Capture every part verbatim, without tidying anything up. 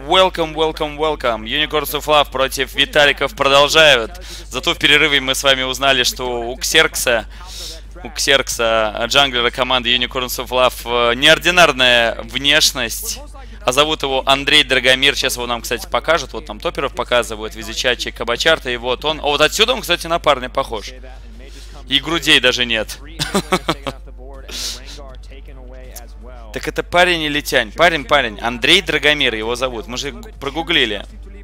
welcome, welcome, welcome. Unicorns of Love против Виталиков продолжают. Зато в перерыве мы с вами узнали, что у Ксеркса, у Ксеркса, джанглера команды Unicorns of Love, неординарная внешность. А зовут его Андрей Драгомир. Сейчас его нам, кстати, покажут. Вот там топеров показывают, Визичачи, Кабачарта. И вот он. А вот отсюда он, кстати, на парня похож. И грудей даже нет. Так это парень или тянь? Парень, парень. Андрей Драгомир его зовут. Мы же прогуглили.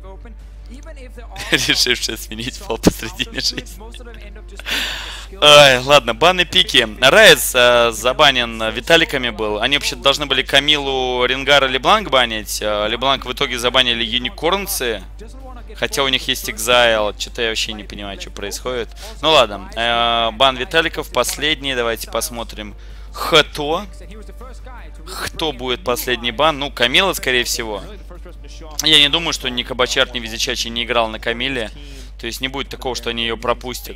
Решивший сменить пол посредине жизни. Ой, ладно, баны пики. Райс э, забанен Виталиками был. Они вообще должны были Камилу, Рингара, Лебланк банить. Э, Лебланк в итоге забанили Юникорнцы. Хотя у них есть Exile. Что-то я вообще не понимаю, что происходит. Ну ладно. Э, бан Виталиков последний. Давайте посмотрим. Хто. Кто будет последний бан? Ну, Камила, скорее всего. Я не думаю, что ни Кабачарт, ни Визичачи не играл на Камиле. То есть не будет такого, что они ее пропустят.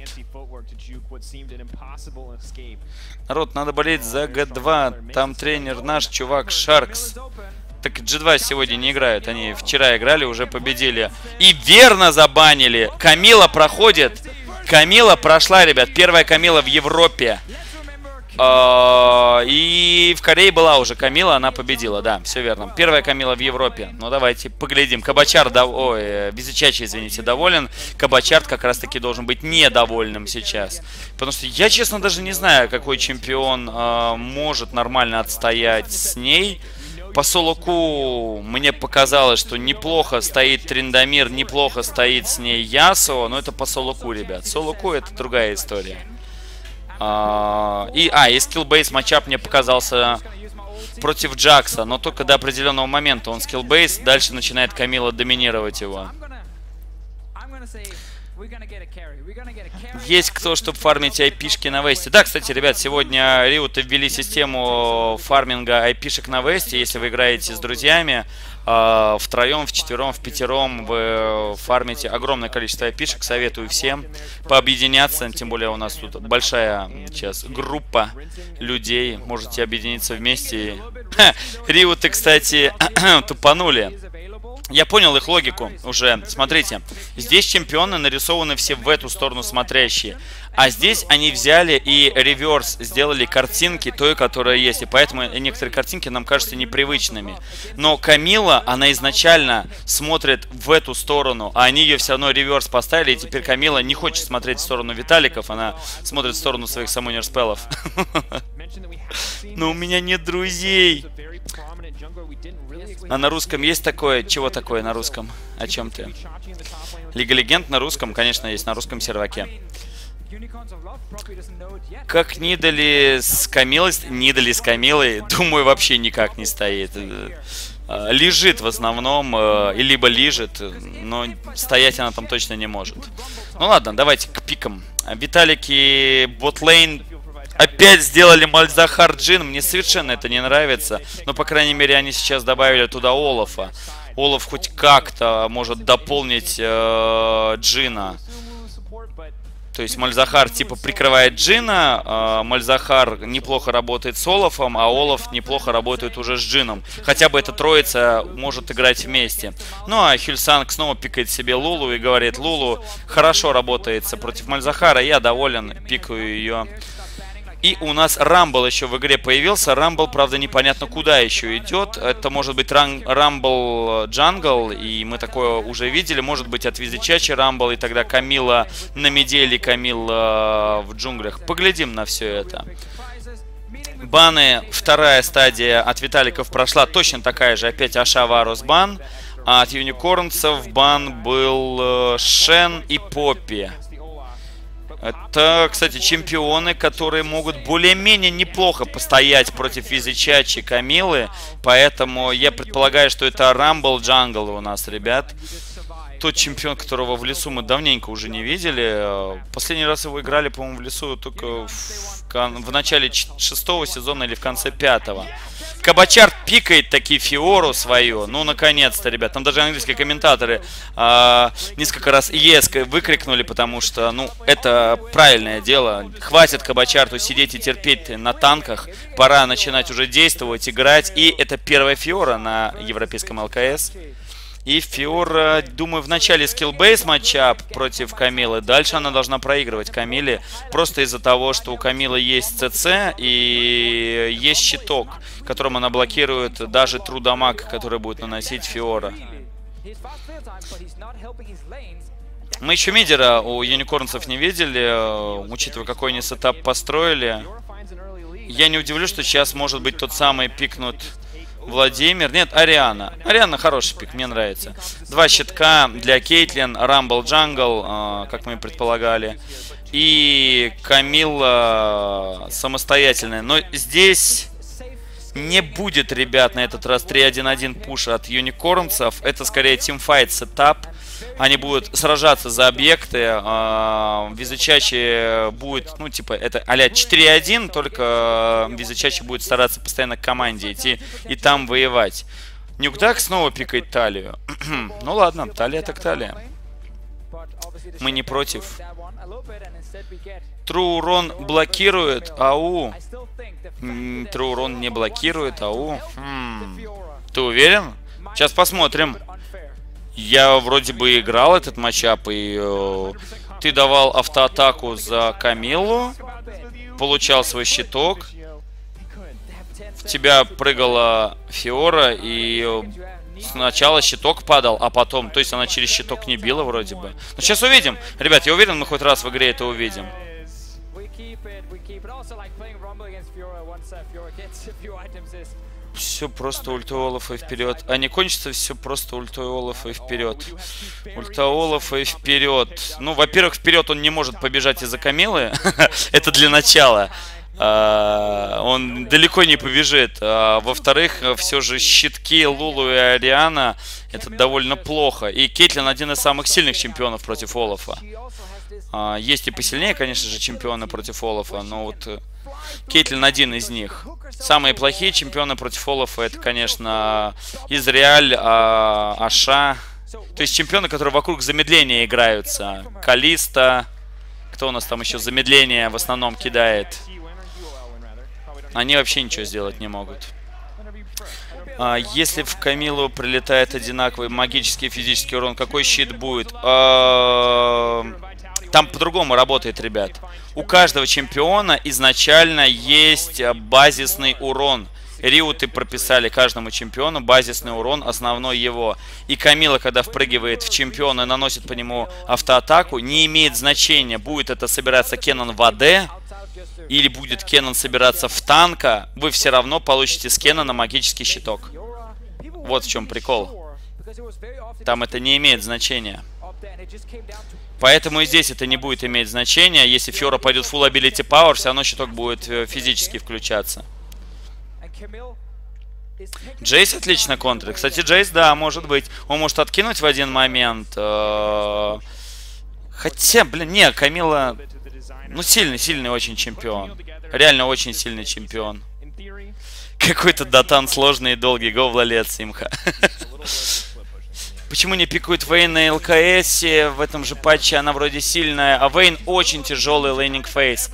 Народ, надо болеть за джи два. Там тренер наш, чувак, Шаркс. Так джи два сегодня не играют. Они вчера играли, уже победили. И верно забанили. Камила проходит. Камила прошла, ребят. Первая Камила в Европе. И в Корее была уже Камила, она победила, да, все верно. Первая Камила в Европе. Ну давайте поглядим. Кабачарт, дов... ой, Визичачи, извините, доволен. Кабачарт как раз таки должен быть недовольным сейчас. Потому что я, честно, даже не знаю, какой чемпион э, может нормально отстоять с ней. По солоку мне показалось, что неплохо стоит Триндамир, неплохо стоит с ней Ясо. Но это по солоку, ребят. Солоку это другая история. Uh, и, а, и скиллбейс матчап мне показался против Джакса, но только до определенного момента он скиллбейс, дальше начинает Камила доминировать его. Есть кто, чтобы фармить айпишки на весте? Да, кстати, ребят, сегодня Риуты ввели систему фарминга айпишек на весте. Если вы играете с друзьями, э, втроем, вчетвером, в пятером вы фармите огромное количество айпишек. Советую всем пообъединяться. Тем более у нас тут большая сейчас группа людей. Можете объединиться вместе. Риуты, кстати, тупанули. Я понял их логику уже. Смотрите, здесь чемпионы нарисованы все в эту сторону смотрящие. А здесь они взяли и реверс сделали картинки той, которая есть. И поэтому некоторые картинки нам кажутся непривычными. Но Камила, она изначально смотрит в эту сторону, а они ее все равно реверс поставили. И теперь Камила не хочет смотреть в сторону Виталиков, она смотрит в сторону своих самонер-спеллов. Но у меня нет друзей. А на русском есть такое? Чего такое на русском? О чем ты? Лига Легенд на русском, конечно, есть на русском серваке. Как Нидали с Камилой? Нидали с Камилой, думаю, вообще никак не стоит. Лежит в основном, и либо лежит, но стоять она там точно не может. Ну ладно, давайте к пикам. Виталики ботлейн опять сделали Мальзахар Джин. Мне совершенно это не нравится. Но, по крайней мере, они сейчас добавили туда Олафа. Олаф хоть как-то может дополнить э, Джина. То есть Мальзахар типа прикрывает Джина. Э, Мальзахар неплохо работает с Олафом, а Олаф неплохо работает уже с Джином. Хотя бы эта троица может играть вместе. Ну а Хюльсанг снова пикает себе Лулу и говорит: Лулу хорошо работается против Мальзахара, я доволен, пикаю ее. И у нас Рамбл еще в игре появился. Рамбл, правда, непонятно куда еще идет. Это может быть Рамбл Джангл, и мы такое уже видели. Может быть от Визичачи Рамбл, и тогда Камила на миде или Камила в джунглях. Поглядим на все это. Баны, вторая стадия от Виталиков прошла. Точно такая же, опять Аша Варус бан. А от Юникорнцев бан был Шен и Поппи. Это, кстати, чемпионы, которые могут более-менее неплохо постоять против Визичачи, Камилы. Поэтому я предполагаю, что это Рамбл Джангл у нас, ребят. Тот чемпион, которого в лесу мы давненько уже не видели. Последний раз его играли, по-моему, в лесу только в, в начале шестого сезона или в конце пятого. Кабачарт пикает таки Фиору свою. Ну, наконец-то, ребят. Там даже английские комментаторы э, несколько раз «Yes» выкрикнули, потому что, ну, это правильное дело. Хватит Кабачарту сидеть и терпеть на танках. Пора начинать уже действовать, играть. И это первая Фиора на европейском эл ка эс. И Фиора, думаю, в начале скиллбейс матчап против Камилы. Дальше она должна проигрывать Камиле. Просто из-за того, что у Камилы есть ЦЦ и есть щиток, которым она блокирует даже true дамаг, который будет наносить Фиора. Мы еще мидера у юникорнцев не видели, учитывая, какой они сетап построили. Я не удивлюсь, что сейчас может быть тот самый пикнут Владимир. Нет, Ариана. Ариана хороший пик, мне нравится. Два щитка для Кейтлин, Рамбл Джангл, как мы и предполагали. И Камилла самостоятельная. Но здесь не будет, ребят, на этот раз три один один пуша от юникорнцев. Это скорее тимфайт сетап. Они будут сражаться за объекты. Визачачи будет, ну, типа, это а-ля четыре один, только Визачачи будет стараться постоянно к команде идти и там воевать. Нюкдак снова пикает талию. Ну ладно, талия так талия. Мы не против. True урон блокирует, ау. True урон не блокирует, ау. Хм. Ты уверен? Сейчас посмотрим. Я вроде бы играл этот матчап, и э, ты давал автоатаку за Камиллу, получал свой щиток, в тебя прыгала Фиора, и э, сначала щиток падал, а потом, то есть она через щиток не била вроде бы. Но сейчас увидим. Ребят, я уверен, мы хоть раз в игре это увидим. Все просто ульта Олафа вперед. А не кончится все просто ульта Олафа вперед. Ульта Олафа вперед. Ну, во-первых, вперед он не может побежать из-за Камилы. Это для начала. А, он далеко не побежит. А, во-вторых, все же щитки Лулу и Ариана это довольно плохо. И Кейтлин один из самых сильных чемпионов против Олафа. А, есть и посильнее, конечно же, чемпионы против Олафа, но вот Кейтлин один из них. Самые плохие чемпионы против Олафа это, конечно, Израиль, а, Аша. То есть чемпионы, которые вокруг замедления играются. Калиста. Кто у нас там еще замедление в основном кидает? Они вообще ничего сделать не могут. А, если в Камилу прилетает одинаковый магический и физический урон, какой щит будет? А, там по-другому работает, ребят. У каждого чемпиона изначально есть базисный урон. Риуты прописали каждому чемпиону базисный урон, основной его. И Камила, когда впрыгивает в чемпиона и наносит по нему автоатаку, не имеет значения, будет это собираться Кеннон в АД или будет Кеннон собираться в танка, вы все равно получите с Кеннона магический щиток. Вот в чем прикол. Там это не имеет значения. Поэтому и здесь это не будет иметь значения. Если Фиора пойдет full ability power, все равно щиток будет физически включаться. Джейс отлично контрит. Кстати, Джейс, да, может быть. Он может откинуть в один момент. Хотя, блин, не, Камила... Ну, сильный, сильный очень чемпион. Реально очень сильный чемпион. Какой-то датан сложный и долгий. Го в лолет, Симха. Почему не пикают Вейн на ЛКС? В этом же патче она вроде сильная. А Вейн очень тяжелый лейнинг фейс.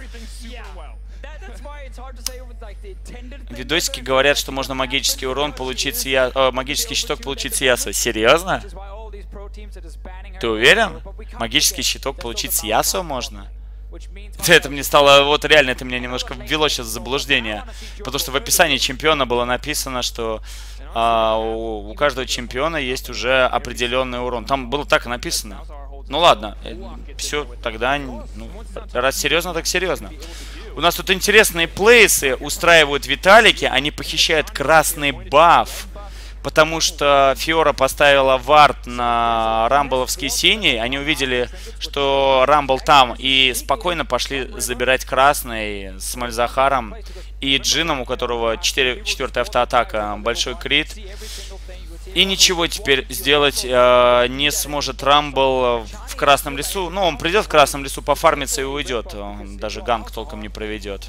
Видосики говорят, что можно магический урон получить с я... О, магический щиток получить с Ясо. Серьезно? Ты уверен? Магический щиток получить с Ясо можно? Это мне стало, вот реально, это меня немножко ввело сейчас в заблуждение. Потому что в описании чемпиона было написано, что а, у, у каждого чемпиона есть уже определенный урон. Там было так и написано. Ну ладно, все, тогда, ну, раз серьезно, так серьезно. У нас тут интересные плейсы устраивают Виталики, они похищают красный баф. Потому что Фиора поставила вард на рамбловский синий. Они увидели, что рамбл там. И спокойно пошли забирать красный с Мальзахаром и Джином, у которого четвертая автоатака. Большой крит. И ничего теперь сделать э, не сможет рамбл в красном лесу. Ну, он придет в красном лесу, пофармится и уйдет. Он даже ганг толком не проведет.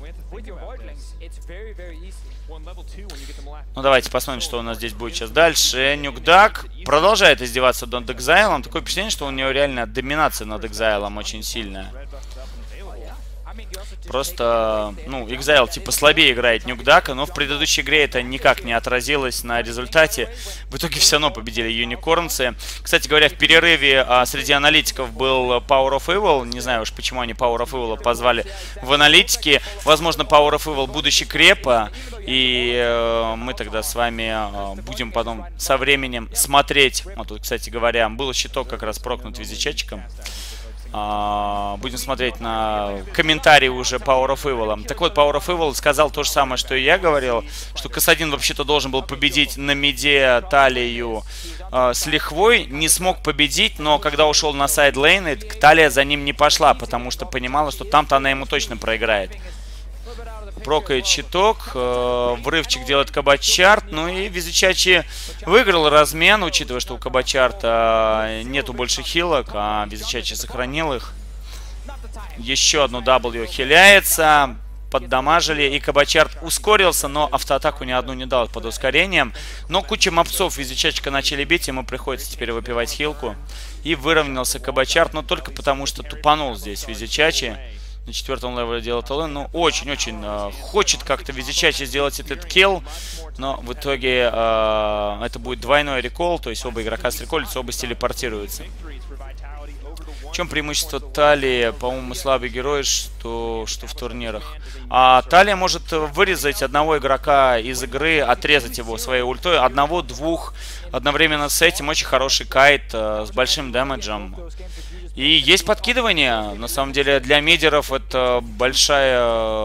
Ну, давайте посмотрим, что у нас здесь будет сейчас дальше. Нюкдак продолжает издеваться над Экзайлом. Такое впечатление, что у него реально доминация над Экзайлом очень сильная. Просто, ну, Exile типа слабее играет Нюкдака, но в предыдущей игре это никак не отразилось на результате. В итоге все равно победили юникорнцы. Кстати говоря, в перерыве а, среди аналитиков был Power of Evil. Не знаю уж, почему они Power of Evil позвали в аналитики. Возможно, Power of Evil будущий крепа. И э, мы тогда с вами э, будем потом со временем смотреть. Вот тут, кстати говоря, был щиток как раз прокнут визичатчиком. Uh, будем смотреть на комментарии уже Power of Evil. Так вот, Power of Evil сказал то же самое, что и я говорил, что Кэс один вообще-то должен был победить на миде Талию uh, с лихвой. Не смог победить, но когда ушел на сайд-лейн, Талия за ним не пошла, потому что понимала, что там-то она ему точно проиграет. Прокает щиток, э, врывчик делает Кабачарт, ну и Визичачи выиграл размен, учитывая, что у Кабачарта нету больше хилок, а Визичачи сохранил их. Еще одну W хиляется, поддамажили, и Кабачарт ускорился, но автоатаку ни одну не дал под ускорением. Но куча мопцов Визичачка начали бить, ему приходится теперь выпивать хилку. И выровнялся Кабачарт, но только потому, что тупанул здесь Визичачи. На четвертом левеле делает эл эн. Ну, очень-очень э, хочет как-то Визичачи сделать этот килл. Но в итоге э, это будет двойной рекол. То есть оба игрока среколятся, оба телепортируются. В чем преимущество Талии? По-моему, слабый герой, что, что в турнирах. А Талия может вырезать одного игрока из игры, отрезать его своей ультой. Одного-двух одновременно с этим. Очень хороший кайт э, с большим дэмэджем. И есть подкидывание. На самом деле для мидеров это большая,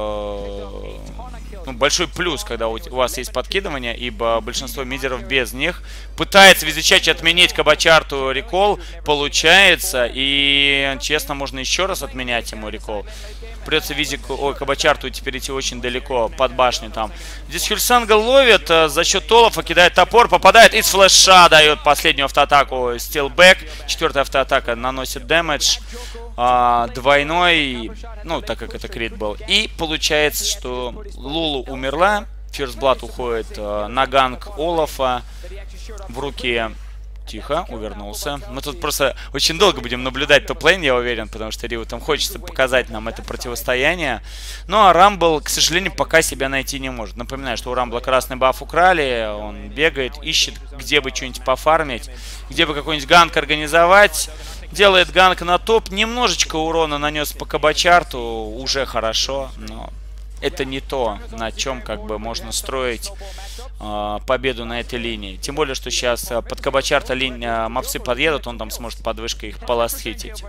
ну, большой плюс, когда у вас есть подкидывание, ибо большинство мидеров без них. Пытается Визичачи отменить Кабачарту рекол, получается, и честно, можно еще раз отменять ему рекол. Придется Визику, ой, Кабачарту теперь идти очень далеко, под башню там. Здесь Хюльсанга ловит а, за счет Олафа, кидает топор, попадает из флеша, дает последнюю автоатаку, стилбэк. Четвертая автоатака наносит дэмэдж. А, двойной, ну, так как это крит был. И получается, что Лулу умерла. First Blood уходит а, на ганг Олафа в руке. Тихо, увернулся. Мы тут просто очень долго будем наблюдать топ-лейн, я уверен, потому что Рио там хочется показать нам это противостояние. Ну а Рамбл, к сожалению, пока себя найти не может. Напоминаю, что у Рамбла красный баф украли, он бегает, ищет, где бы что-нибудь пофармить, где бы какой-нибудь ганк организовать. Делает ганк на топ, немножечко урона нанес по Кабачарту, уже хорошо, но это не то, на чем как бы можно строить э, победу на этой линии. Тем более, что сейчас э, под Кабачарта линия мопсы подъедут, он там сможет подвышкой их поластхитить.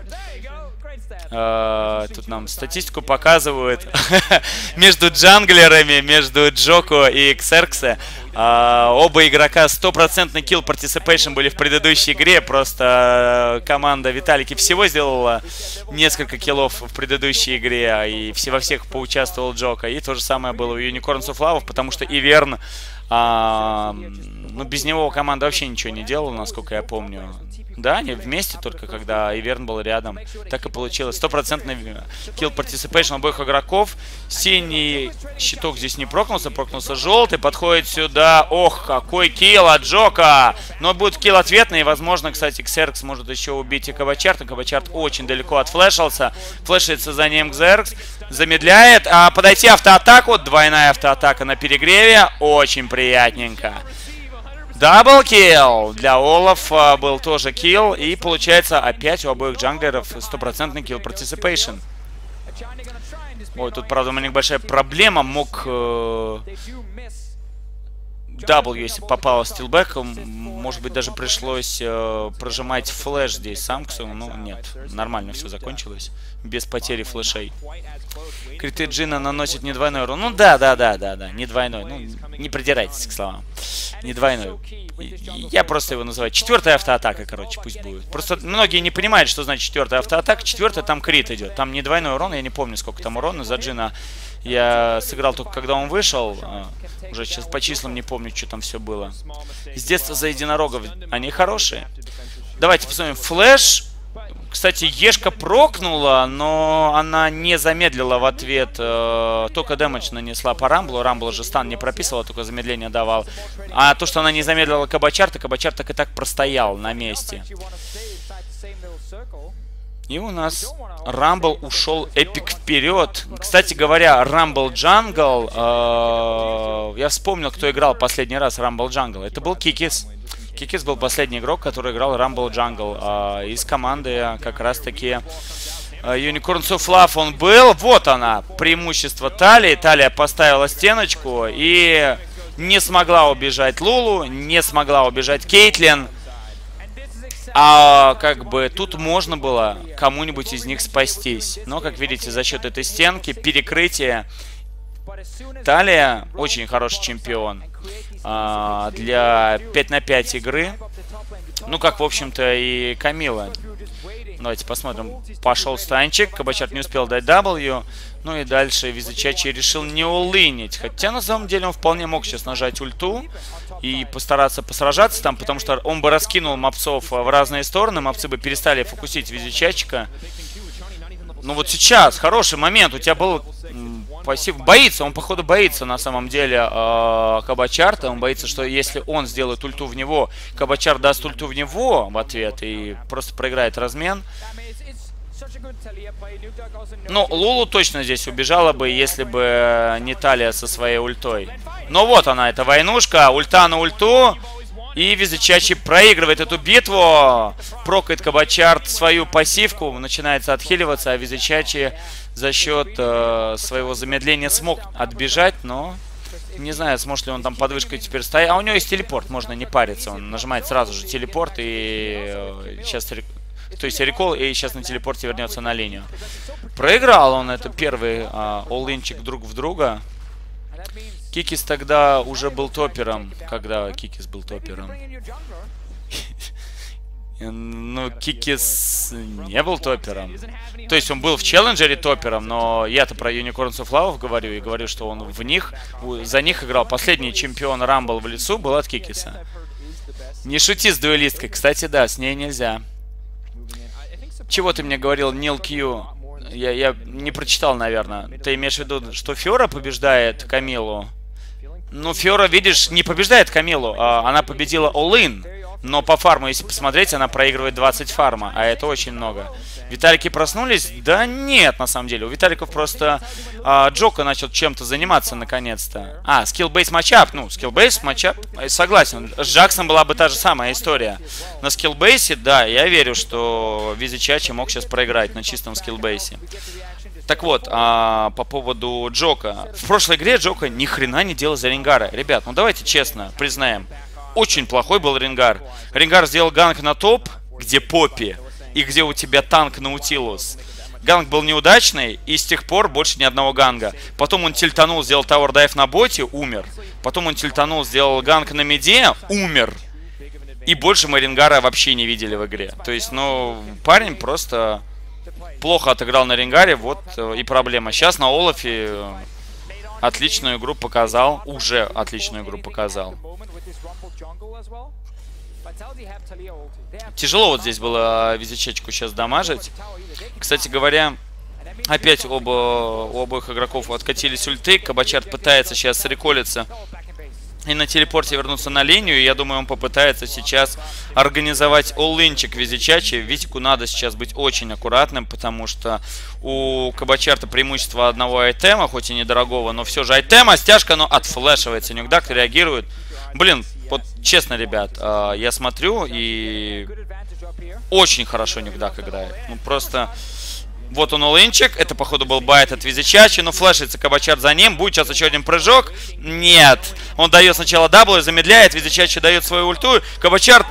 Uh, тут нам статистику показывают между джанглерами, между Джоко и Ксерксе. Uh, оба игрока стопроцентный kill participation были в предыдущей игре. Просто команда Виталики всего сделала несколько киллов в предыдущей игре. И все, во всех поучаствовал Джоко. И то же самое было у Unicorns of Love, потому что Иверн, uh, ну, без него команда вообще ничего не делала, насколько я помню. Да, они вместе, только когда Иверн был рядом. Так и получилось. Стопроцентный kill participation обоих игроков. Синий щиток здесь не прокнулся, прокнулся желтый. Подходит сюда. Ох, какой килл от Джока! Но будет килл ответный. И, возможно, кстати, Ксеркс может еще убить и Кабачарта. Кабачарт очень далеко отфлешился. Флешится за ним Ксеркс. Замедляет. А подойти автоатаку. Двойная автоатака на перегреве. Очень приятненько. Даблкилл! Для Олафа был тоже килл. И получается опять у обоих джанглеров стопроцентный kill participation. Ой, тут, правда, у меня большая проблема. Мог... Э, W, если попало стилбэк, может быть, даже пришлось э, прожимать флеш здесь Самксу. Ну, нет, нормально все закончилось. Без потери флешей. Криты Джина наносит не двойной урон. Ну, да, да, да, да, да, не двойной. Ну, не придирайтесь к словам. Не двойной. Я просто его называю. Четвертая автоатака, короче, пусть будет. Просто многие не понимают, что значит четвертая автоатака. Четвертая, там крит идет. Там не двойной урон, я не помню, сколько там урона за Джина. Я сыграл только когда он вышел. Уже сейчас по числам не помню, что там все было. С детства за единорогов они хорошие. Давайте посмотрим. Флэш. Кстати, Ешка прокнула, но она не замедлила в ответ. Э, только дэмэдж нанесла по Рамблу. Рамбл же стан не прописывала, только замедление давал. А то, что она не замедлила Кабачарта, Кабачарт так и так простоял на месте. И у нас Рамбл ушел эпик вперед. Кстати говоря, Рамбл Джангл, э, я вспомнил, кто играл последний раз Рамбл Джангл. Это был Кикис. Кикис был последний игрок, который играл Рамбл Джангл. Э, из команды как раз таки э, Unicorns of Love он был. Вот она, преимущество Талии. Талия поставила стеночку и не смогла убежать Лулу, не смогла убежать Кейтлин. А как бы тут можно было кому-нибудь из них спастись. Но, как видите, за счет этой стенки, перекрытия, Талия очень хороший чемпион а, для пять на пять игры. Ну, как, в общем-то, и Камила. Давайте посмотрим. Пошел станчик. Кабачар не успел дать W. Ну и дальше Визичачи решил не улынить. Хотя, на самом деле, он вполне мог сейчас нажать ульту и постараться посражаться там, потому что он бы раскинул мопцов в разные стороны. Мопцы бы перестали фокусить Визичачика. Ну вот сейчас хороший момент. У тебя был пассив. Боится. Он, походу, боится на самом деле э, Кабачарта. Он боится, что если он сделает ульту в него, Кабачар даст ульту в него в ответ и просто проиграет размен. Ну, Лулу точно здесь убежала бы, если бы не Талия со своей ультой. Но вот она, эта войнушка. Ульта на ульту. И Визичачи проигрывает эту битву. Прокает Кабачарт свою пассивку. Начинается отхиливаться, а Визичачи за счет э, своего замедления смог отбежать, но не знаю, сможет ли он там под вышкой теперь стоять. А у него есть телепорт, можно не париться. Он нажимает сразу же телепорт и э, сейчас... То есть рекол, и сейчас на телепорте вернется на линию. Проиграл он это первый а, all-инчик друг в друга. Кикис тогда уже был топером. Когда Кикис был топером? Ну, Кикис не был топером. То есть он был в челленджере топером, но я-то про Unicorns of Love говорю, и говорю, что он в них, за них играл. Последний чемпион Рамбл в лицу был от Кикиса. Не шути с дуэлисткой. Кстати, да, с ней нельзя. Чего ты мне говорил, Нил Кью? Я, я не прочитал, наверное. Ты имеешь в виду, что Фиора побеждает Камилу? Ну, Фиора, видишь, не побеждает Камилу. А она победила All-In. Но по фарму, если посмотреть, она проигрывает двадцать фарма. А это очень много. Виталики проснулись? Да нет, на самом деле. У Виталиков просто а, Джока начал чем-то заниматься наконец-то. А, скилл-бейс матчап. Ну, скилл-бейс матчап. Согласен. С Джаксом была бы та же самая история. На скилл-бейсе, да, я верю, что Визичачи мог сейчас проиграть на чистом скилл-бейсе. Так вот, а, по поводу Джока. В прошлой игре Джока ни хрена не делал за Рингара. Ребят, ну давайте честно признаем. Очень плохой был Рингар. Рингар сделал ганг на топ, где Поппи, и где у тебя танк Наутилус. Ганг был неудачный, и с тех пор больше ни одного ганга. Потом он тильтанул, сделал тауэр дайв на боте, умер. Потом он тильтанул, сделал ганг на миде, умер. И больше мы Рингара вообще не видели в игре. То есть, ну, парень просто плохо отыграл на Рингаре, вот и проблема. Сейчас на Олафе отличную игру показал, уже отличную игру показал. Тяжело вот здесь было Визичачку сейчас дамажить. Кстати говоря, опять оба, у обоих игроков откатились ульты. Кабачарт пытается сейчас реколиться и на телепорте вернуться на линию. Я думаю, он попытается сейчас организовать all-инчик Визичачи. Витику надо сейчас быть очень аккуратным, потому что у Кабачарта преимущество одного айтема, хоть и недорогого, но все же айтема, стяжка, но отфлешивается. Нюкдак реагирует. Блин, вот честно, ребят, я смотрю, и очень хорошо Нюкдак играет. Ну просто... Вот он all-инчик, это походу был байт от Визичачи, но флешится Кабачарт за ним, будет сейчас еще один прыжок, нет, он дает сначала W, замедляет, Визичачи дает свою ульту, Кабачарт...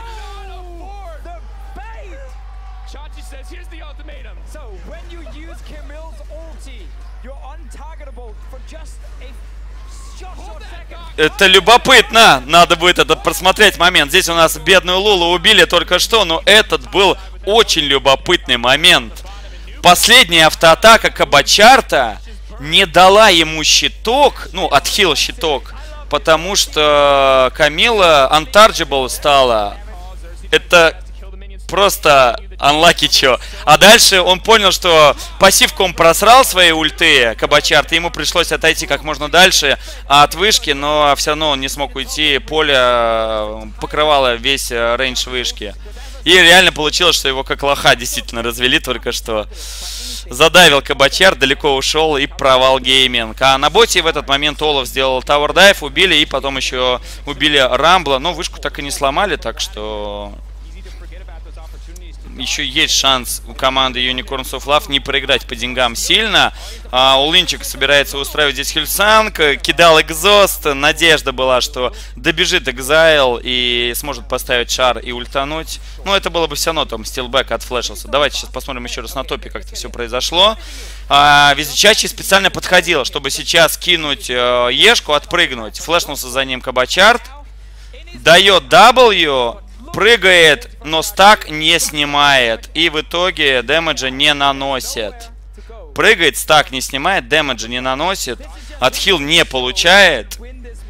Это любопытно, надо будет это просмотреть момент, здесь у нас бедную Лулу убили только что, но этот был очень любопытный момент. Последняя автоатака Кабачарта не дала ему щиток, ну, отхил щиток, потому что Камила untouchable стала. Это просто unlucky чё. А дальше он понял, что пассивку он просрал свои ульты, Кабачарт, и ему пришлось отойти как можно дальше от вышки, но все равно он не смог уйти, поле покрывало весь рейндж вышки. И реально получилось, что его как лоха действительно развели только что. Задавил Кабачар, далеко ушел и провал гейминг. А на боте в этот момент Олаф сделал Tower Dive, убили и потом еще убили Рамбла. Но вышку так и не сломали, так что... Еще есть шанс у команды Unicorns of Love не проиграть по деньгам сильно. А, Улинчик собирается устраивать здесь хильсанг. Кидал экзост. Надежда была, что добежит Экзайл и сможет поставить шар и ультануть. Но это было бы все равно, там стилбэк отфлешился. Давайте сейчас посмотрим еще раз на топе, как это все произошло. А, Визичачи специально подходила, чтобы сейчас кинуть э, Ешку, отпрыгнуть. Флешнулся за ним Кабачарт. Дает W. Прыгает, но стак не снимает. И в итоге дэмэджа не наносит. Прыгает, стак не снимает, дэмэджа не наносит. Отхил не получает.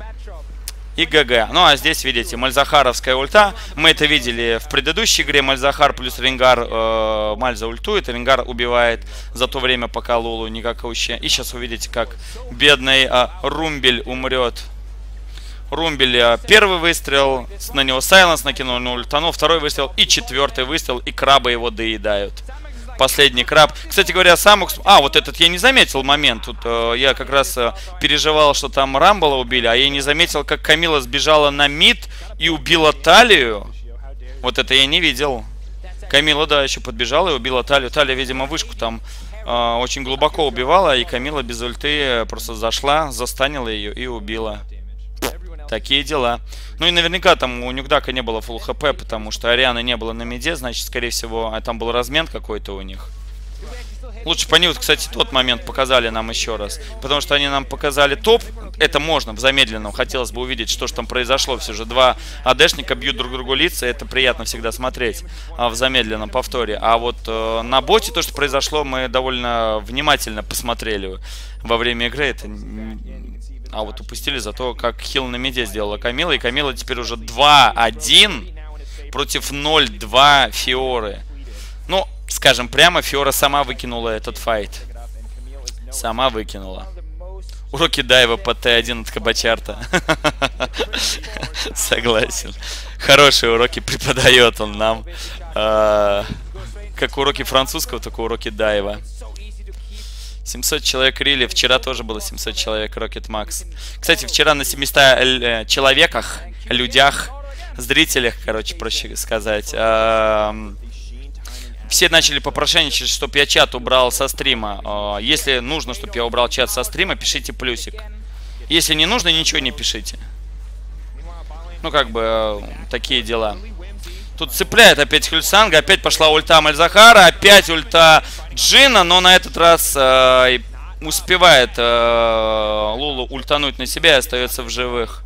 И ГГ. Ну а здесь, видите, Мальзахаровская ульта. Мы это видели в предыдущей игре. Мальзахар плюс Рингар. Э, Мальза ультует. Рингар убивает за то время, пока Лулу никак вообще. И сейчас увидите, как бедный э, Румбель умрет. Румбель первый выстрел, на него Сайленс накинул, на ультанул, второй выстрел и четвертый выстрел, и крабы его доедают. Последний краб. Кстати говоря, сам... А, вот этот я не заметил момент. Тут э, я как раз э, переживал, что там Рамбла убили, а я не заметил, как Камила сбежала на мид и убила Талию. Вот это я не видел. Камила, да, еще подбежала и убила Талию. Талия, видимо, вышку там э, очень глубоко убивала, и Камила без ульты просто зашла, застанила ее и убила. Такие дела. Ну и наверняка там у Нюкдака не было фулл хп, потому что Арианы не было на миде, значит, скорее всего, а там был размен какой-то у них. Лучше бы они, вот, кстати, тот момент показали нам еще раз. Потому что они нам показали топ. Это можно в замедленном. Хотелось бы увидеть, что же там произошло. Все же два АДшника бьют друг другу лица. Это приятно всегда смотреть а, в замедленном повторе. А вот э, на боте то, что произошло, мы довольно внимательно посмотрели во время игры. Это... А вот упустили за то, как хил на миде сделала Камила. И Камила теперь уже два один против ноль два Фиоры. Ну, скажем прямо, Фиора сама выкинула этот файт. Сама выкинула. Уроки дайва по Т один от Кабачарта. Согласен. Хорошие уроки преподает он нам. Как уроки французского, только уроки дайва. семьсот человек рили. Вчера тоже было семьсот человек Rocket Max. Кстати, вчера на семистах человеках, людях, зрителях, короче, проще сказать, э, все начали попрошайничать, чтобы я чат убрал со стрима. Э, если нужно, чтобы я убрал чат со стрима, пишите плюсик. Если не нужно, ничего не пишите. Ну, как бы, э, такие дела. Тут цепляет опять Хюльсанга, опять пошла ульта Мальзахара, опять ульта Джина, но на этот раз э, успевает э, Лулу ультануть на себя и остается в живых.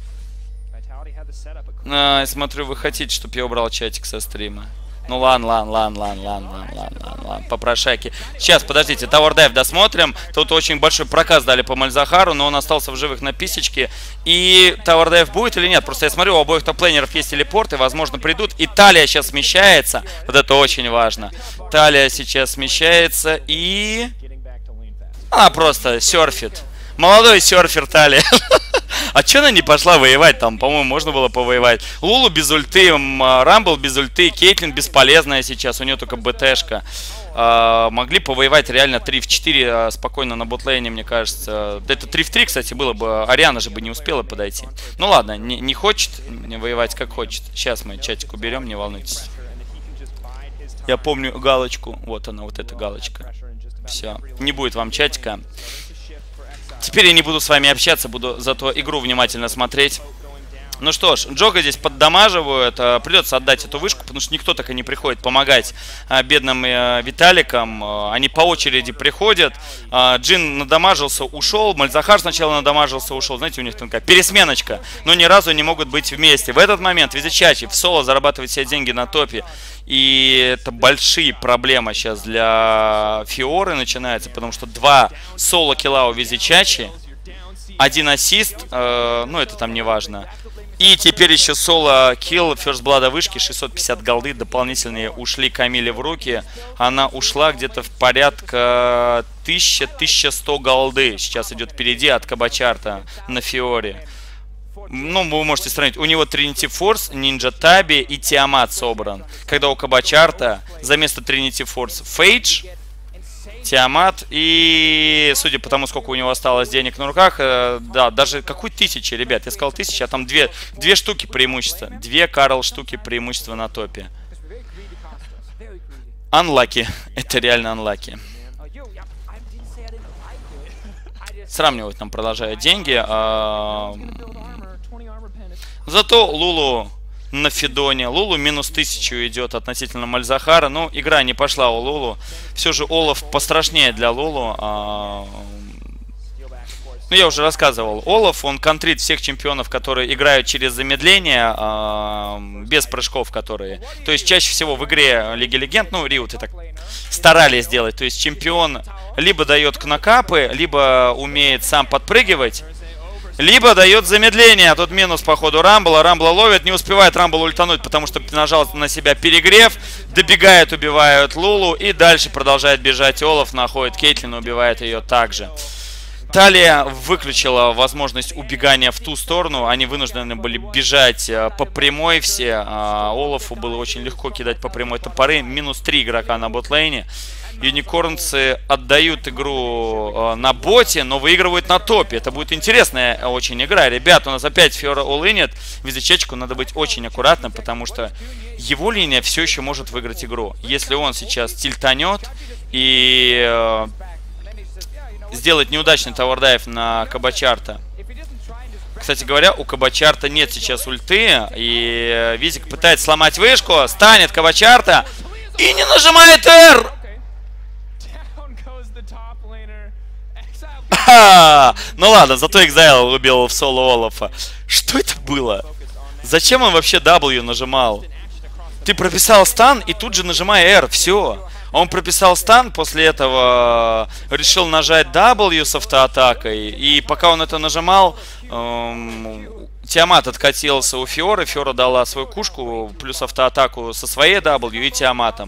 Э, смотрю, вы хотите, чтобы я убрал чатик со стрима. Ну ладно, ладно, ладно, ладно, ладно, ладно, ладно, ладно, попрошайки. Сейчас, подождите, Tower Dive досмотрим. Тут очень большой проказ дали по Мальзахару, но он остался в живых на писечке. И Tower Dive будет или нет? Просто я смотрю, у обоих топ-плейнеров есть телепорты, возможно, придут. И Талия сейчас смещается. Вот это очень важно. Талия сейчас смещается и... Она просто серфит. Молодой серфер Талия. А че она не пошла воевать? Там, по-моему, можно было повоевать. Лулу без ульты, Рамбл без ульты, Кейтлин бесполезная сейчас, у нее только БТшка. А, могли повоевать реально три в четыре а, спокойно на ботлейне, мне кажется. Это три в три, кстати, было бы. Ариана же бы не успела подойти. Ну ладно, не, не хочет не воевать как хочет. Сейчас мы чатик уберем, не волнуйтесь. Я помню галочку. Вот она, вот эта галочка. Все, не будет вам чатика. Теперь я не буду с вами общаться, буду зато игру внимательно смотреть. Ну что ж, Джога здесь поддамаживают. Придется отдать эту вышку, потому что никто так и не приходит помогать бедным Виталикам. Они по очереди приходят. Джин надамажился, ушел. Мальзахар сначала надамажился, ушел. Знаете, у них такая пересменочка. Но ни разу не могут быть вместе. В этот момент Визичачи в соло зарабатывает себе деньги на топе. И это большие проблемы сейчас для Фиоры начинается, потому что два соло-килла у Визичачи, один ассист, э, ну это там не важно. И теперь еще соло-килл ферстблада вышки, шестьсот пятьдесят голды дополнительные ушли Камиле в руки. Она ушла где-то в порядка тысяча — тысяча сто голды. Сейчас идет впереди от Кабачарта на Фиоре. Ну, вы можете сравнить. У него Trinity Force, Ninja Tabi и Tiamat собран. Когда у Кабачарта за место Trinity Force Phage, Tiamat и, судя по тому, сколько у него осталось денег на руках, э, да, даже какой тысячи, ребят, я сказал тысячи, а там две, две штуки преимущества. Две Карл штуки преимущества на топе. Unlucky. Это реально unlucky. Сравнивать нам продолжают деньги. А... Зато Лулу на Фидоне. Лулу минус тысячу идет относительно Мальзахара. Но игра не пошла у Лулу. Все же Олаф пострашнее для Лулу. А... Ну, я уже рассказывал. Олаф, он контрит всех чемпионов, которые играют через замедление, а... без прыжков, которые... То есть чаще всего в игре Лиги Легенд, ну, Риут и так старались сделать. То есть чемпион либо дает кнокапы, либо умеет сам подпрыгивать, либо дает замедление. А тут минус по ходу Рамбла. Рамбла ловит, не успевает Рамбл ультануть, потому что нажал на себя перегрев. Добегает, убивают Лулу. И дальше продолжает бежать Олаф. Находит Кейтлин, убивает ее также. Талия выключила возможность убегания в ту сторону. Они вынуждены были бежать по прямой все. А Олафу было очень легко кидать по прямой топоры. Минус три игрока на ботлейне. Юникорнцы отдают игру на боте, но выигрывают на топе. Это будет интересная очень игра. Ребят, у нас опять Фиора олынит. Визичечку надо быть очень аккуратным, потому что его линия все еще может выиграть игру. Если он сейчас тильтанет и сделать неудачный тауэрдайв на Кабачарта. Кстати говоря, у Кабачарта нет сейчас ульты, и Визик пытается сломать вышку, станет Кабачарта и не нажимает R! Ну ладно, зато Экзайл убил в соло Олафа. Что это было? Зачем он вообще W нажимал? Ты прописал стан и тут же нажимай R, все. Он прописал стан, после этого решил нажать W с автоатакой. И пока он это нажимал, эм, Тиамат откатился у Фиоры. Фиора дала свою кушку, плюс автоатаку со своей W и Тиаматом.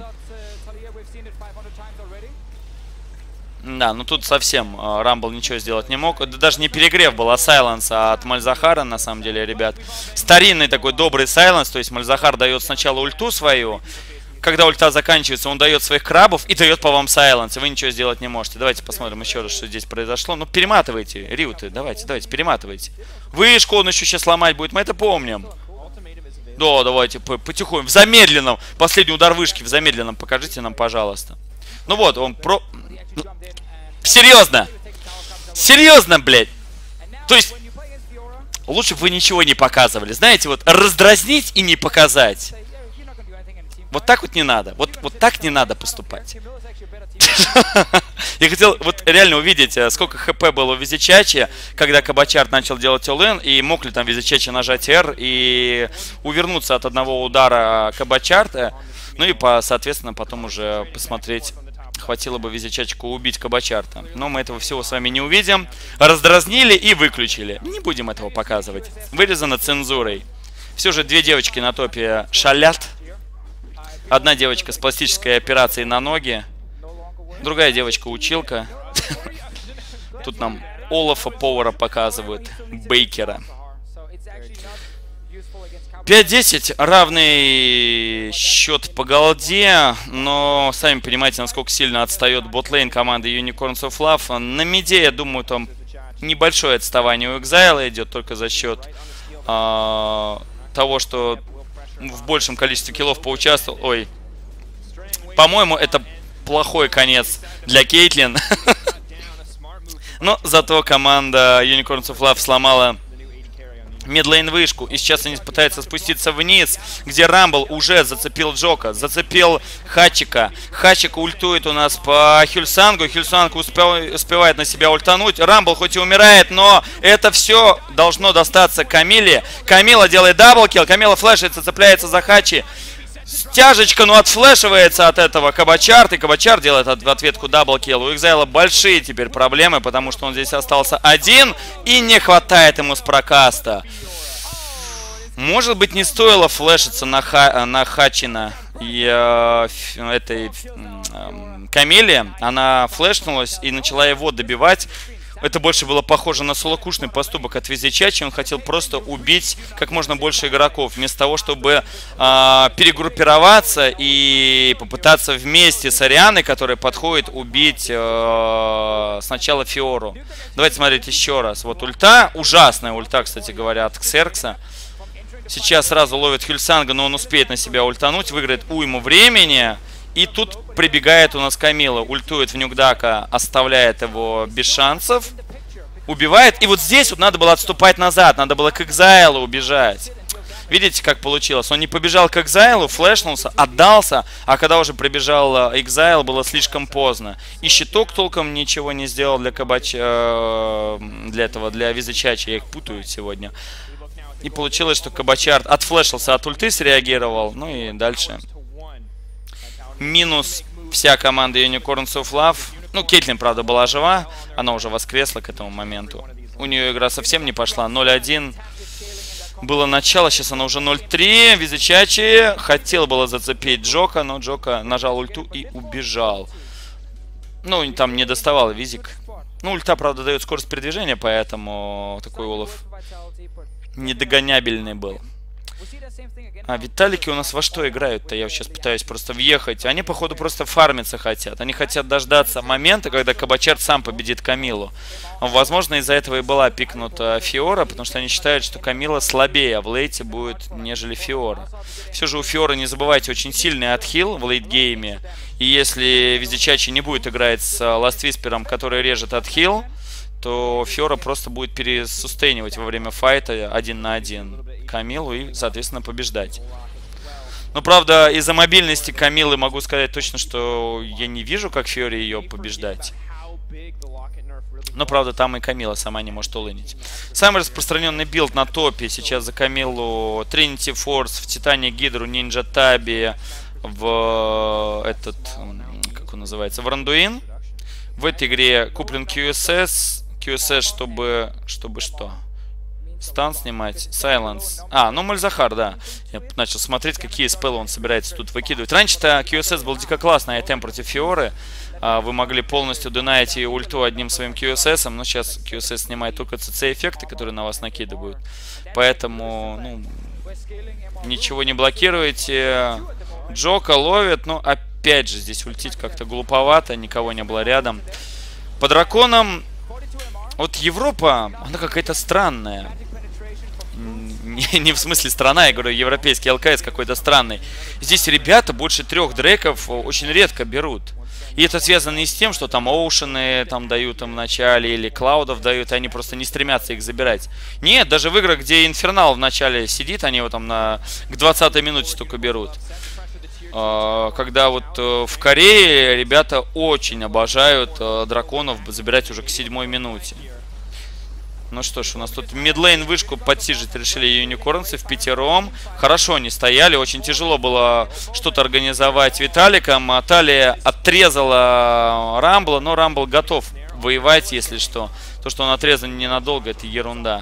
Да, ну тут совсем э, Рамбл ничего сделать не мог. Это даже не перегрев был, а сайленс от Мальзахара, на самом деле, ребят. Старинный такой добрый сайленс, то есть Мальзахар дает сначала ульту свою. Когда ульта заканчивается, он дает своих крабов и дает по вам сайленс, и вы ничего сделать не можете. Давайте посмотрим еще раз, что здесь произошло. Ну, перематывайте, Риуты, давайте, давайте, перематывайте. Вышку он еще сейчас ломать будет, мы это помним. Да, давайте, потихоньку, в замедленном. Последний удар вышки в замедленном покажите нам, пожалуйста. Ну вот, он про... Серьезно! Серьезно, блядь! То есть, лучше бы вы ничего не показывали. Знаете, вот раздразнить и не показать. Вот так вот не надо. Вот, вот так не надо поступать. Я хотел вот реально увидеть, сколько хп было у Визичачи, когда Кабачарт начал делать all-in, и мог ли там Визичачи нажать R и увернуться от одного удара Кабачарта. Ну и, по, соответственно, потом уже посмотреть, хватило бы Визичачку убить Кабачарта. Но мы этого всего с вами не увидим. Раздразнили и выключили. Не будем этого показывать. Вырезано цензурой. Все же две девочки на топе шалят. Одна девочка с пластической операцией на ноги. Другая девочка училка. Тут нам Олафа Повара показывают. Бейкера. пять десять. Равный счет по голде. Но сами понимаете, насколько сильно отстает ботлейн команды Unicorns of Love. На миде, я думаю, там небольшое отставание у Экзайла идет только за счет э, того, что в большем количестве киллов поучаствовал. Ой. По-моему, это плохой конец для Кейтлин. Но зато команда Unicorns of Love сломала мидлейн вышку. И сейчас они пытаются спуститься вниз, где Рамбл уже зацепил Джока, зацепил Хачика. Хачик ультует у нас по Хюльсангу. Хюльсанг успев, успевает на себя ультануть. Рамбл хоть и умирает, но это все должно достаться Камиле. Камила делает даблкил. Камила флешится, цепляется за Хачи. Стяжечка, ну, отфлешивается от этого Кабачарт, и Кабачарт делает в ответку даблкил. У Экзайла большие теперь проблемы, потому что он здесь остался один, и не хватает ему с прокаста. Может быть, не стоило флешиться на, ха на Хачина и э, этой э, Камиле. Она флешнулась и начала его добивать. это больше было похоже на солокушный поступок от Визичачи. Он хотел просто убить как можно больше игроков, вместо того, чтобы э, перегруппироваться и попытаться вместе с Арианой, которая подходит, убить э, сначала Фиору. Давайте смотреть еще раз. Вот ульта, ужасная ульта, кстати говоря, от Ксеркса. Сейчас сразу ловит Хюльсанга, но он успеет на себя ультануть, выиграет уйму времени. И тут прибегает у нас Камила, ультует в Нюкдака, оставляет его без шансов, убивает. И вот здесь вот надо было отступать назад, надо было к Экзайлу убежать. Видите, как получилось? Он не побежал к Экзайлу, флешнулся, отдался, а когда уже прибежал Экзайл, было слишком поздно. И щиток толком ничего не сделал для Кабача, для этого, для Визичачи, я их путаю сегодня. И получилось, что Кабачар отфлешился от ульты, среагировал, ну и дальше. Минус вся команда Unicorns of Love. Ну, Кейтлин, правда, была жива, она уже воскресла к этому моменту. У нее игра совсем не пошла, ноль один. Было начало, сейчас она уже ноль три. Визичачи хотел было зацепить Джока, но Джока нажал ульту и убежал. Ну, там не доставал Визик. Ну, ульта, правда, дает скорость передвижения, поэтому такой улов недогонябельный был. А Виталики у нас во что играют-то? Я сейчас пытаюсь просто въехать. Они, походу, просто фармиться хотят. Они хотят дождаться момента, когда Кабачар сам победит Камилу. Возможно, из-за этого и была пикнута Фиора, потому что они считают, что Камила слабее в лейте будет, нежели Фиора. Все же у Фиоры, не забывайте, очень сильный отхил в лейтгейме. И если Визичачи не будет играть с Ласт Виспером, который режет отхил, то Фиора просто будет пересустейнивать во время файта один на один Камилу и, соответственно, побеждать. Но, правда, из-за мобильности Камилы могу сказать точно, что я не вижу, как Фиоре ее побеждать. Но, правда, там и Камила сама не может улынить. Самый распространенный билд на топе сейчас за Камилу: Trinity Force, в Титане Гидру, Нинджа Таби, в этот, как он называется, в Рандуин. В этой игре куплен кью эс эс. кью эс эс, чтобы... Чтобы что? Стан снимать. Silence. А, ну Мальзахар, да. Я начал смотреть, какие спеллы он собирается тут выкидывать. Раньше-то кью эс эс был дико классный айтем против Фиоры. Вы могли полностью донать ее ульту одним своим кью эс эс, но сейчас кью эс эс снимает только си си-эффекты, которые на вас накидывают. Поэтому, ну, ничего не блокируете. Джока ловит, но опять же здесь ультить как-то глуповато, никого не было рядом. По драконам... Вот Европа, она какая-то странная. Не, не в смысле страна, я говорю, европейский эл ка эс какой-то странный. Здесь ребята больше трех дрейков очень редко берут. И это связано не с тем, что там оушены там дают им в начале или клаудов дают, и они просто не стремятся их забирать. Нет, даже в играх, где инфернал в начале сидит, они его там на, к двадцатой минуте только берут. Когда вот в Корее ребята очень обожают драконов забирать уже к седьмой минуте. Ну что ж, у нас тут мидлейн вышку подсижить решили юникорнцы в пятером. Хорошо они стояли, очень тяжело было что-то организовать Виталиком. Талия отрезала Рамбла, но Рамбл готов воевать, если что. То, что он отрезан ненадолго, это ерунда.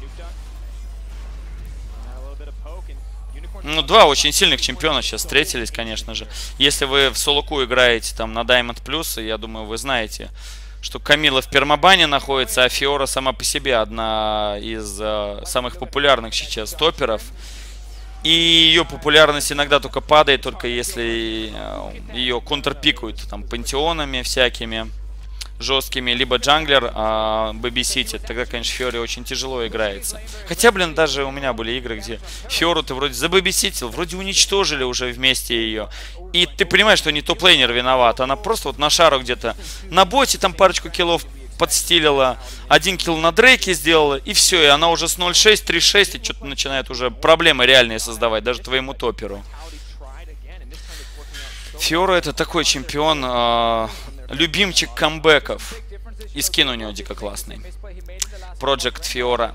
Ну, два очень сильных чемпиона сейчас встретились, конечно же. Если вы в солоку играете там на Diamond Plus, я думаю, вы знаете, что Камила в пермабане находится, а Фиора сама по себе одна из э, самых популярных сейчас топеров. И ее популярность иногда только падает, только если э, ее контрпикают там пантеонами всякими жесткими, либо джанглер а, бэбиситит, тогда, конечно, Фиоре очень тяжело играется. Хотя, блин, даже у меня были игры, где Фиору ты вроде забэбиситил, вроде уничтожили уже вместе ее. И ты понимаешь, что не топ-лейнер виноват, она просто вот на шару где-то на боте там парочку киллов подстилила, один килл на Дрейке сделала, и все, и она уже с ноль шесть, три шесть, и что-то начинает уже проблемы реальные создавать, даже твоему топеру. Фиора это такой чемпион... А, любимчик камбэков. И скин у него дико классный. Project Fiora.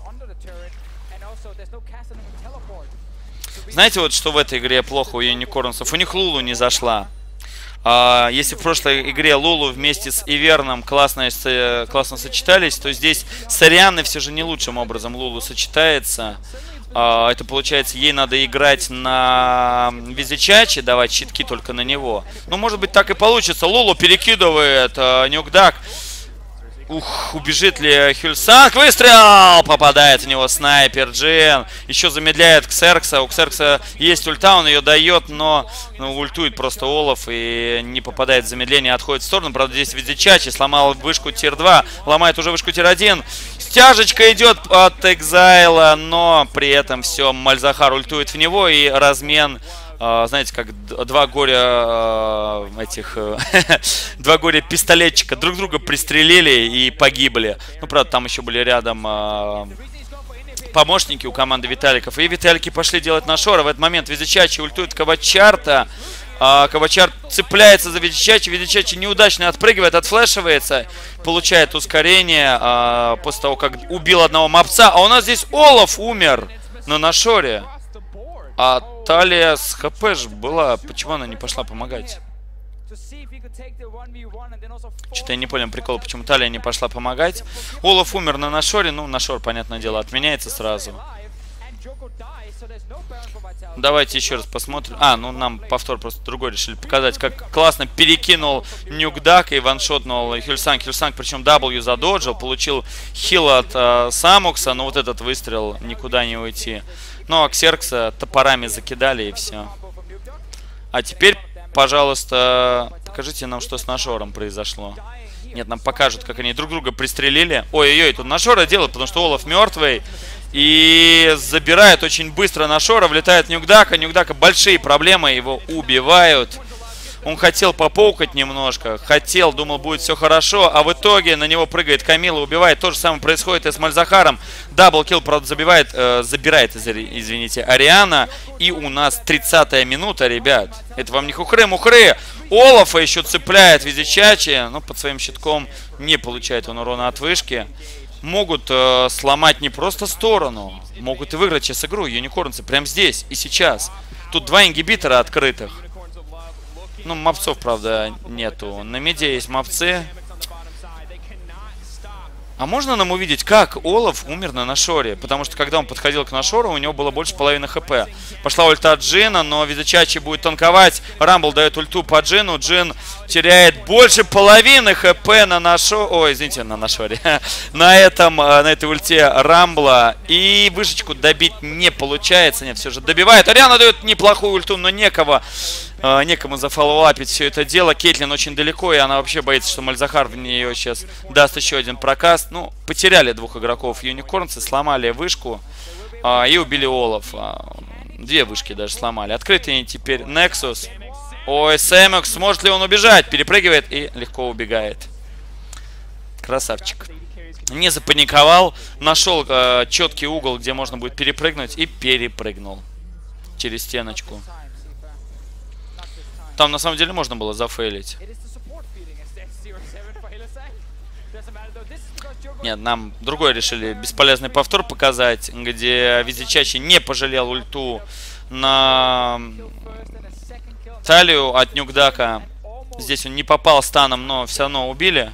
Знаете, вот что в этой игре плохо у юникорнсов? У них Лулу не зашла. А, если в прошлой игре Лулу вместе с Иверном классно, классно сочетались, то здесь с Арианой все же не лучшим образом Лулу сочетается. Uh, это получается, ей надо играть на Визичачи, давать щитки только на него. Ну, может быть, так и получится. Лулу перекидывает uh, Нюкдак. Ух, убежит ли Хюльсанг? Выстрел! Попадает в него снайпер Джин. Еще замедляет Ксеркса. У Ксеркса есть ульта, он ее дает, но ну, ультует просто Олаф и не попадает в замедление, отходит в сторону. Правда, здесь Визичачи сломал вышку тир два, ломает уже вышку тир один. Стяжечка идет от Экзайла, но при этом все, Мальзахар ультует в него и размен... Uh, знаете, как два горя uh, этих uh, два горя пистолетчика друг друга пристрелили и погибли. Ну, правда, там еще были рядом uh, помощники у команды Виталиков. И Виталики пошли делать нашора. В этот момент Визичачи ультует Кавачарта. Uh, Кавачарт цепляется за Визичачи. Визичачи неудачно отпрыгивает, отфлешивается, получает ускорение uh, после того, как убил одного мопца. А у нас здесь Олаф умер на нашоре. А Талия с ХП ж была. Почему она не пошла помогать? Что-то я не понял прикол, почему Талия не пошла помогать. Олаф умер на нашоре. Ну, нашор, понятное дело, отменяется сразу. Давайте еще раз посмотрим. А, ну нам повтор просто другой решили показать. Как классно перекинул Нюкдак и ваншотнул Хюльсанг. Хюльсанг, причем W задоджил. Получил хил от э, Самукса. Но вот этот выстрел никуда не уйти. Ну, а Ксеркса топорами закидали и все. А теперь, пожалуйста, покажите нам, что с нашором произошло. Нет, нам покажут, как они друг друга пристрелили. Ой-ой-ой, тут нашора делают, потому что Олаф мертвый. И забирает очень быстро нашора, влетает Нюкдака. Нюкдака большие проблемы, его убивают. Он хотел попаукать немножко, хотел, думал, будет все хорошо, а в итоге на него прыгает Камила, убивает. То же самое происходит и с Мальзахаром. Даблкил, правда, забивает, э, забирает, извините, Ариана. И у нас тридцатая минута, ребят. Это вам не хухры-мухры. Олафа еще цепляет Визичачи, но под своим щитком не получает он урона от вышки. Могут э, сломать не просто сторону, могут и выиграть сейчас игру. Юникорнцы прямо здесь и сейчас. Тут два ингибитора открытых. Ну, мопцов, правда, нету. На миде есть мопцы. А можно нам увидеть, как Олаф умер на нашоре? Потому что, когда он подходил к нашору, у него было больше половины хп. Пошла ульта Джина, но Визичачи будет танковать. Рамбл дает ульту по Джину. Джин теряет больше половины хп на нашоре. Ой, извините, на нашоре. на, этом, на этой ульте Рамбла. И вышечку добить не получается. Нет, все же добивает. Ариана дает неплохую ульту, но некого... Uh, некому зафоллоуапить все это дело. Кейтлин очень далеко, и она вообще боится, что Мальзахар в нее сейчас даст еще один прокаст. Ну, потеряли двух игроков Юникорнцы, сломали вышку uh, и убили Олаф. Uh, две вышки даже сломали. Открытый теперь Nexus. Ой, Сэмюкс, сможет ли он убежать? Перепрыгивает и легко убегает. Красавчик. Не запаниковал, нашел uh, четкий угол, где можно будет перепрыгнуть, и перепрыгнул через стеночку. Там на самом деле можно было зафейлить. Нет, нам другой решили бесполезный повтор показать, где Визичачи не пожалел ульту на талию от Нюкдака. Здесь он не попал станом, но все равно убили.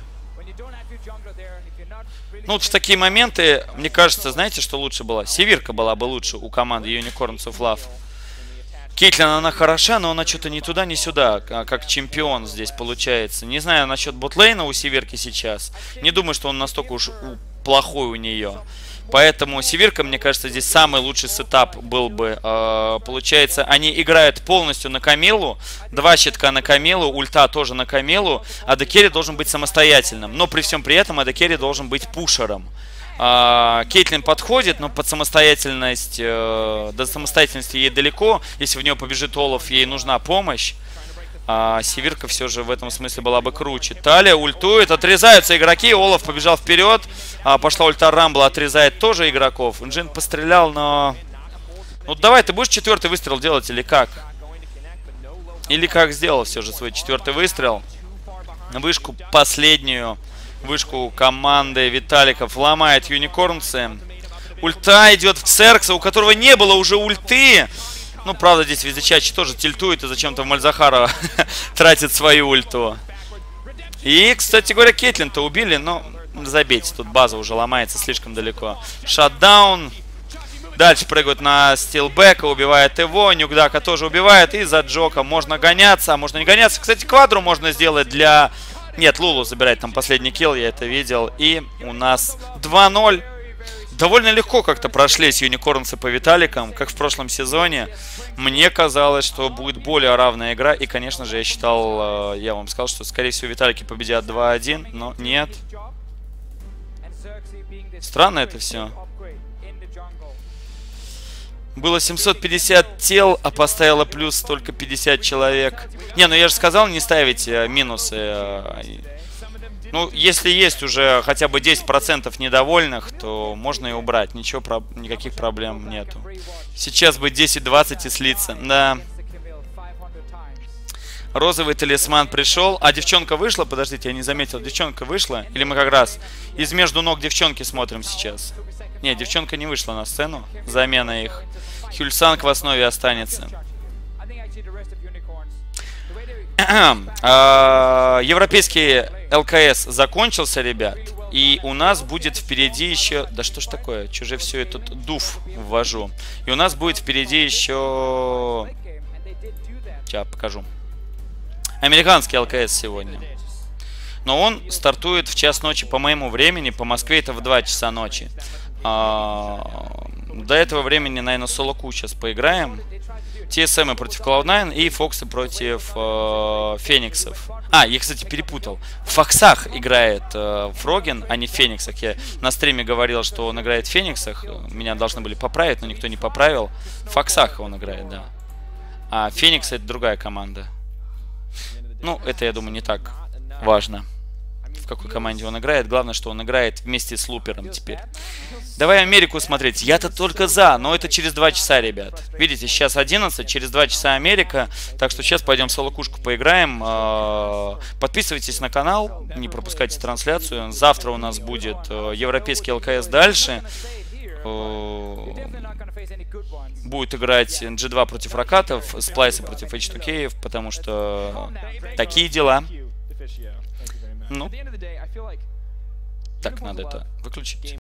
Ну вот в такие моменты, мне кажется, знаете, что лучше было? Севирка была бы лучше у команды Unicorns of Love. Кейтлин, она хороша, но она что-то ни туда, ни сюда, как чемпион здесь получается. Не знаю насчет ботлейна у Северки сейчас. Не думаю, что он настолько уж плохой у нее. Поэтому Северка, мне кажется, здесь самый лучший сетап был бы. Получается, они играют полностью на Камилу. Два щитка на Камилу, ульта тоже на Камилу. А Декерри должен быть самостоятельным. Но при всем при этом Адекерри должен быть пушером. Uh, Кейтлин подходит, но под самостоятельность, uh, до самостоятельности ей далеко. Если в нее побежит Олаф, ей нужна помощь. uh, Северка все же в этом смысле была бы круче. Талия ультует, отрезаются игроки. Олаф побежал вперед. uh, Пошла ульта Рамбла, отрезает тоже игроков. Джин пострелял, но... Ну давай, ты будешь четвертый выстрел делать или как? Или как сделал все же свой четвертый выстрел? Вышку последнюю. Вышку команды Виталиков ломает Юникорнцы. Ульта идет в Ксеркса, у которого не было уже ульты. Ну, правда, здесь Визичачи тоже тильтует и зачем-то в Мальзахара тратит свою ульту. И, кстати говоря, Кейтлин-то убили, но забейте, тут база уже ломается слишком далеко. Шатдаун. Дальше прыгают на стилбека, убивает его. Нюкдака тоже убивает. И за Джока можно гоняться, а можно не гоняться. Кстати, квадру можно сделать для... Нет, Лулу забирает там последний килл, я это видел. И у нас два ноль. Довольно легко как-то прошлись юникорнцы по Виталикам, как в прошлом сезоне. Мне казалось, что будет более равная игра. И, конечно же, я считал, я вам сказал, что, скорее всего, Виталики победят два один. Но нет. Странно это все. Было семьсот пятьдесят тел, а поставило плюс только пятьдесят человек. Не, ну я же сказал, не ставите минусы. Ну, если есть уже хотя бы десять процентов недовольных, то можно и убрать. Ничего, про... никаких проблем нету. Сейчас бы десять-двадцать и слиться. Да. Розовый талисман пришел. А девчонка вышла? Подождите, я не заметил. Девчонка вышла? Или мы как раз из между ног девчонки смотрим сейчас? Нет, девчонка не вышла на сцену. Замена их. Хюльсанг в основе останется. Европейский эл ка эс закончился, ребят. И у нас будет впереди еще... Да что ж такое? Чуже все этот дуф ввожу. И у нас будет впереди еще... Сейчас покажу. Американский эл ка эс сегодня. Но он стартует в час ночи по моему времени. По Москве это в два часа ночи. А... До этого времени, наверное, соло-ку сейчас поиграем. ти эс эм против клауд найн и Фоксы против э, Фениксов. А, я, кстати, перепутал. В Фоксах играет э, Фроген, а не в Фениксах. Я на стриме говорил, что он играет в Фениксах. Меня должны были поправить, но никто не поправил. В Фоксах он играет, да. А Феникс — это другая команда. Ну, это, я думаю, не так важно, в какой команде он играет. Главное, что он играет вместе с Лупером теперь. Давай Америку смотреть. Я-то только за, но это через два часа, ребят. Видите, сейчас одиннадцать, через два часа Америка. Так что сейчас пойдем соло-кушку поиграем. Подписывайтесь на канал, не пропускайте трансляцию. Завтра у нас будет европейский эл ка эс дальше. Будет играть джи два против Ракатов, Сплайсы против эйч ту кей, потому что такие дела. Ну, так, надо это выключить.